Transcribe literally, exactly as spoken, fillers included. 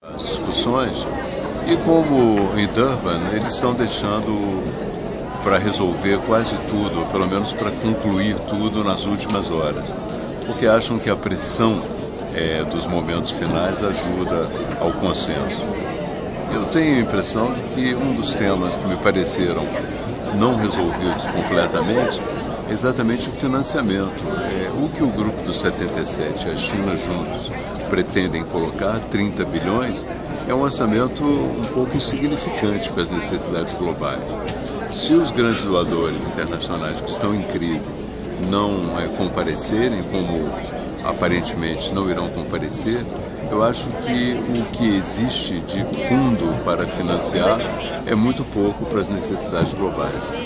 As discussões, e como em Durban eles estão deixando para resolver quase tudo, ou pelo menos para concluir tudo nas últimas horas, porque acham que a pressão é, dos momentos finais ajuda ao consenso. Eu tenho a impressão de que um dos temas que me pareceram não resolvidos completamente é exatamente o financiamento. É, o que o grupo dos setenta e sete e a China juntos pretendem colocar, trinta bilhões, é um orçamento um pouco insignificante para as necessidades globais. Se os grandes doadores internacionais que estão em crise não é, comparecerem, como aparentemente não irão comparecer, eu acho que o que existe de fundo para financiar é muito pouco para as necessidades globais.